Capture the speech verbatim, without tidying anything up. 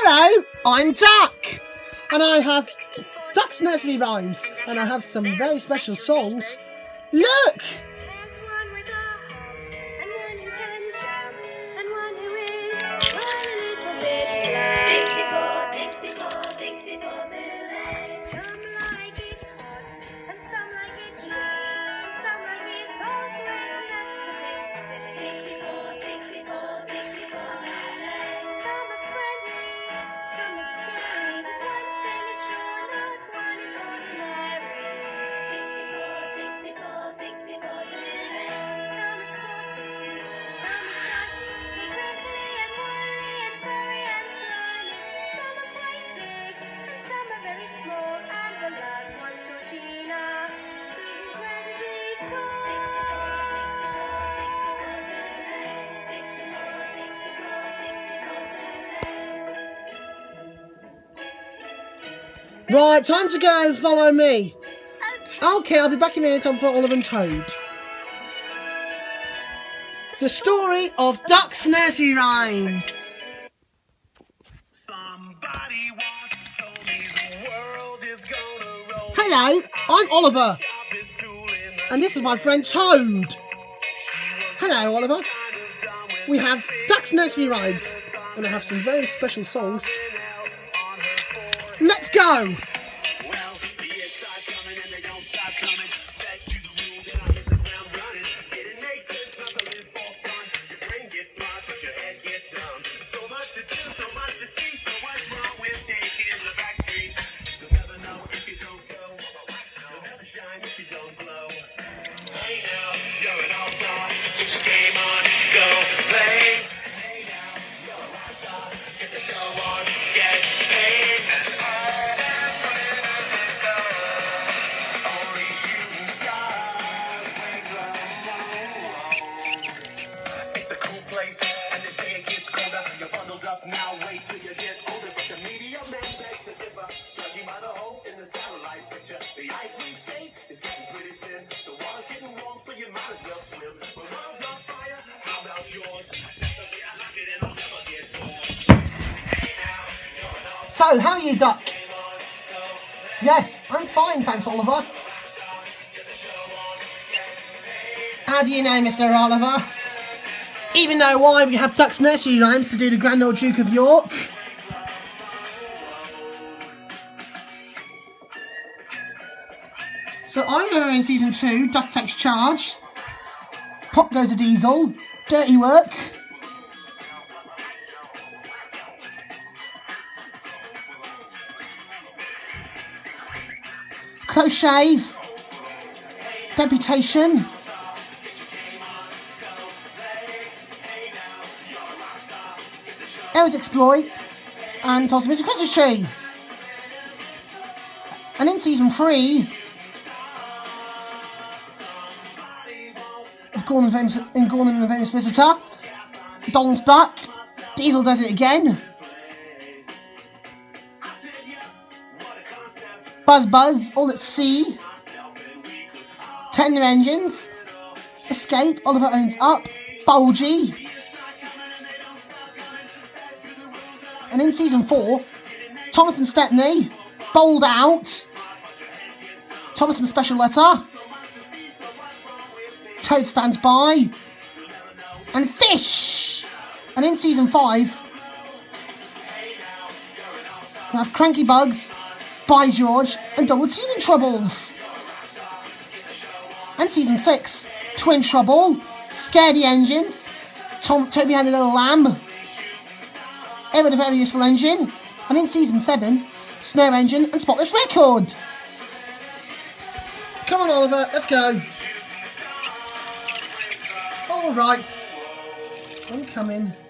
Hello, I'm Duck, and I have Duck's Nursery Rhymes, and I have some very special songs. Look! Right, time to go. Follow me. Okay, I'll be back in a minute. Time for Oliver and Toad. The story of Duck's Nursery Rhymes. Somebody once told me the world is gonna roll. Hello, I'm Oliver, and this is my friend Toad. Hello, Oliver. We have Duck's Nursery Rhymes, and I have some very special songs. Let's go! Now wait till you get older, but the media man begs to differ. Judging by the hole in the satellite picture, the ice we skate is getting pretty thin. The water's getting warm, so you might as well swim. The world's on fire, how about yours? That's the way I like it, and I'll never get bored. Hey now, you're an all So, how are you, Duck? Yes, I'm fine, thanks, Oliver. How do you know, Mister Oliver? Even know why we have Duck's Nursery Rhymes to do the Grand Old Duke of York. So I remember in season two, Duck takes charge. Pop goes a diesel. Dirty work. Close shave. Deputation. Elves exploit, and tosses Mister Christmas tree. And in season three of Gordon and Famous, in Gordon and the Famous Visitor, Donald's Duck, Diesel does it again. Buzz Buzz, all at sea. Tender engines. Escape, Oliver owns up. Bulgy. And in season four, Thomas and Stepney, bowled out. Thomas and a special letter. Toad stands by. And Fish. And in season five, we have Cranky Bugs, By George, and Double Teaming Troubles. And season six, Twin Trouble, Scaredy Engines, Tom, Toby and the Little Lamb. Ever the Very Useful Engine, and in season seven, Snow Engine and Spotless Record. Come on, Oliver, let's go. All right, I'm coming.